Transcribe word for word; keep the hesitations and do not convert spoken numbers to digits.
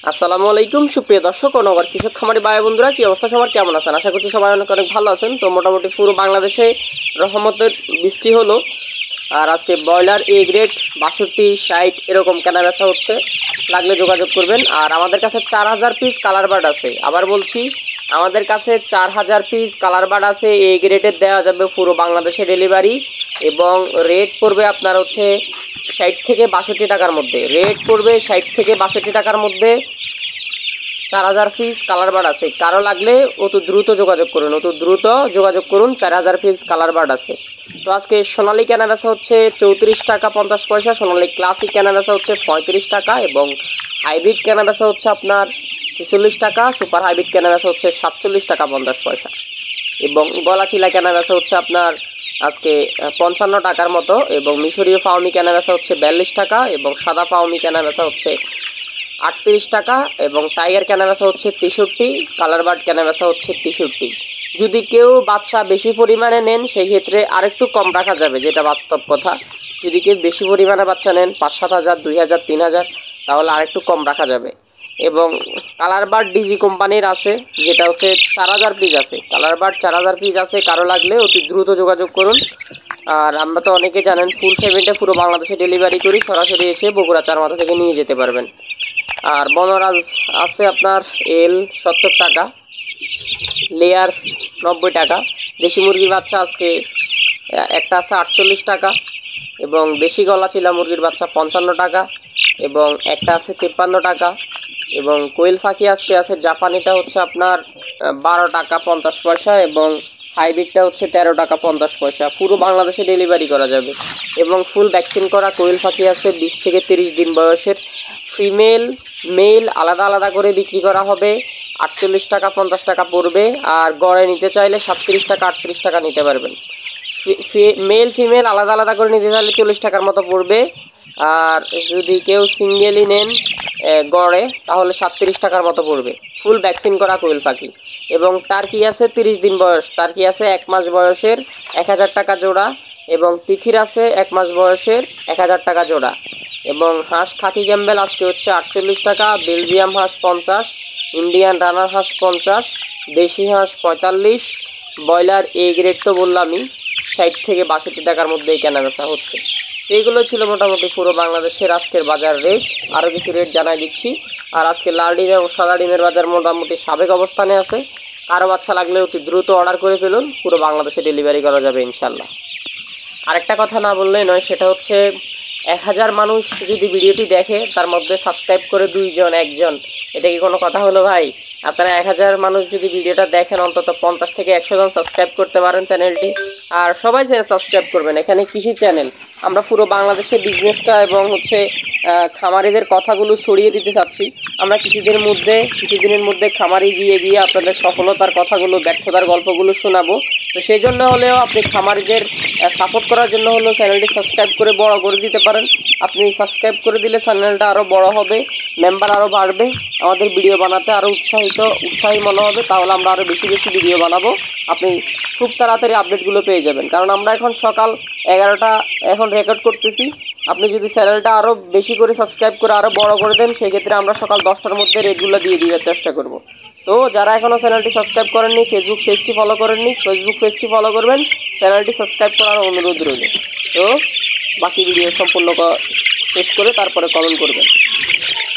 আসসালামু আলাইকুম সুপ্রিয় দর্শক ও নগর কৃষক খামারি ভাই বন্ধুরা, কি অবস্থা সবার, কেমন আছেন? আশা করছি সবাই অনেক অনেক ভালো আছেন। তো মোটামুটি পুরো বাংলাদেশে রহমতের বৃষ্টি হলো। আর আজকে ব্রয়লার এ গ্রেড বাষট্টি ষাট এরকম কেনা বেচা হচ্ছে, লাগলে যোগাযোগ করবেন। আর আমাদের কাছে চার হাজার পিস কালার বার্ড আছে। আবার বলছি, আমাদের কাছে চার হাজার পিস কালার বার্ড আছে। এ গ্রেডের দেওয়া যাবে পুরো বাংলাদেশে ডেলিভারি, এবং রেট পড়বে আপনার হচ্ছে ষাট থেকে বাষট্টি টাকার মধ্যে। রেট পড়বে ষাট থেকে বাষট্টি টাকার মধ্যে। চার হাজার পিস কালার বার্ড আছে, কারো লাগলে অত দ্রুত যোগাযোগ করুন, অত দ্রুত যোগাযোগ করুন। চার হাজার পিস কালার বার্ড আছে। তো আজকে সোনালি কেনা বেচা হচ্ছে চৌত্রিশ টাকা পঞ্চাশ পয়সা, সোনালি ক্লাসিক কেনা বেচা হচ্ছে পঁয়ত্রিশ টাকা, এবং হাইব্রিড কেনা বেচা হচ্ছে আপনার ছেচল্লিশ টাকা, সুপার হাইব্রিড কেনা বেচা হচ্ছে সাতচল্লিশ টাকা পঞ্চাশ পয়সা, এবং গলা চিলা কেনা বেচা হচ্ছে আপনার আজকে পঞ্চান্ন টাকার মতো, এবং মিশরীয় ফাউমি কেনা বেচা হচ্ছে বিয়াল্লিশ টাকা, এবং সাদা ফাউমি কেনা বেচা হচ্ছে আটত্রিশ টাকা, এবং টাইগার কেনা বেচা হচ্ছে তেষট্টি, কালার বার্ড কেনা বেচা হচ্ছে তেষট্টি। যদি কেউ বাচ্চা বেশি পরিমাণে নেন সেই ক্ষেত্রে আরেকটু কম রাখা যাবে, যেটা বাস্তব কথা। যদি কেউ বেশি পরিমাণে বাচ্চা নেন পাঁচ সাত হাজার দুই হাজার তিন হাজার তাহলে আরেকটু কম রাখা যাবে। এবং কালার বার্ড ডিজি কোম্পানির আছে, যেটা হচ্ছে চার হাজার পিস আছে। কালার বার্ড চার হাজার পিস আছে, কারো লাগলে অতি দ্রুত যোগাযোগ করুন। আর আমরা তো অনেকে জানেন ফুল পেমেন্টে পুরো বাংলাদেশে ডেলিভারি করি, সরাসরি এসে বগুড়া চার মাথা থেকে নিয়ে যেতে পারবেন। আর বনরাজ আছে আপনার এল সত্তর টাকা, লেয়ার নব্বই টাকা। দেশি মুরগির বাচ্চা আজকে একটা আছে আটচল্লিশ টাকা, এবং দেশি গলা চিলা মুরগির বাচ্চা পঞ্চান্ন টাকা, এবং একটা আছে তিপ্পান্ন টাকা, এবং কোয়েল ফাঁকি আজকে আছে জাপানিটা হচ্ছে আপনার বারো টাকা পঞ্চাশ পয়সা, এবং হাইব্রিডটা হচ্ছে তেরো টাকা পঞ্চাশ পয়সা। পুরো বাংলাদেশে ডেলিভারি করা যাবে। এবং ফুল ভ্যাকসিন করা কোয়েল ফাঁকি আছে বিশ থেকে তিরিশ দিন বয়সের। ফিমেল মেল আলাদা আলাদা করে বিক্রি করা হবে, আটচল্লিশ টাকা পঞ্চাশ টাকা পড়বে। আর গড়ে নিতে চাইলে সাতত্রিশ টাকা আটত্রিশ টাকা নিতে পারবেন। মেল ফিমেল আলাদা আলাদা করে নিতে চাইলে চল্লিশ টাকার মতো পড়বে। আর যদি কেউ সিঙ্গেলই নেন গড়ে তাহলে সাতত্রিশ টাকার মতো পড়বে। ফুল ভ্যাকসিন করা কোয়েল পাখি। এবং টার্কি আছে তিরিশ দিন বয়স, টার্কি আছে এক মাস বয়সের এক হাজার টাকা জোড়া, এবং তিথির আছে এক মাস বয়সের এক হাজার টাকা জোড়া। এবং হাঁস খাকি ক্যাম্বেল আজকে হচ্ছে আটচল্লিশ টাকা, বেলজিয়াম হাঁস পঞ্চাশ, ইন্ডিয়ান রানার হাঁস পঞ্চাশ, দেশি হাঁস পঁয়তাল্লিশ, ব্রয়লার এ গ্রেড তো বললামই ষাট থেকে বাষট্টি টাকার মধ্যেই কেনা বেচা হচ্ছে। তো এইগুলো ছিল মোটামুটি পুরো বাংলাদেশের আজকের বাজার রেট। আরও কিছু রেট জানাই দিচ্ছি। আর আজকে লাল ডিম এবং সাদা ডিমের বাজার মোটামুটি সাবেক অবস্থানে আছে। কারো বাচ্চা লাগলে অতি দ্রুত অর্ডার করে ফেলুন, পুরো বাংলাদেশে ডেলিভারি করা যাবে ইনশাল্লাহ। আরেকটা কথা না বললেই নয়, সেটা হচ্ছে এক হাজার মানুষ যদি ভিডিওটি দেখে তার মধ্যে সাবস্ক্রাইব করে দুইজন একজন, এটা কি কোনো কথা হলো ভাই? আপনারা এক হাজার মানুষ যদি ভিডিওটা দেখেন অন্তত পঞ্চাশ থেকে একশো জন সাবস্ক্রাইব করতে পারেন চ্যানেলটি। আর সবাই সাবস্ক্রাইব করবেন। এখানে কৃষি চ্যানেল, আমরা পুরো বাংলাদেশে বিজনেসটা এবং হচ্ছে খামারিদের কথাগুলো ছড়িয়ে দিতে চাচ্ছি। আমরা কিছুদিনের মধ্যে কিছুদিনের মধ্যে খামারি গিয়ে গিয়ে আপনাদের সফলতার কথাগুলো ব্যর্থতার গল্পগুলো শোনাবো। তো সেই জন্য হলেও আপনি খামারিদের সাপোর্ট করার জন্য হলেও চ্যানেলটি সাবস্ক্রাইব করে বড় করে দিতে পারেন। আপনি সাবস্ক্রাইব করে দিলে চ্যানেলটা আরও বড় হবে, মেম্বার আরও বাড়বে, আমাদের ভিডিও বানাতে আরও উৎসাহিত উৎসাহী মনে হবে। তাহলে আমরা আরও বেশি বেশি ভিডিও বানাবো, আপনি খুব তাড়াতাড়ি আপডেটগুলো পেয়ে যাবেন। কারণ আমরা এখন সকাল এগারোটা এখন রেকর্ড করতেছি। আপনি যদি চ্যানেলটা আরও বেশি করে সাবস্ক্রাইব করে আরও বড় করে দেন সেক্ষেত্রে আমরা সকাল দশটার মধ্যে রেটগুলো দিয়ে দেওয়ার চেষ্টা করব। তো যারা এখনও চ্যানেলটি সাবস্ক্রাইব করেননি, ফেসবুক পেজটি ফলো করেননি, ফেসবুক পেজটি ফলো করবেন, চ্যানেলটি সাবস্ক্রাইব করার অনুরোধ রইল। তো বাকি ভিডিও সম্পূর্ণ শেষ করে তারপরে কমেন্ট করবেন।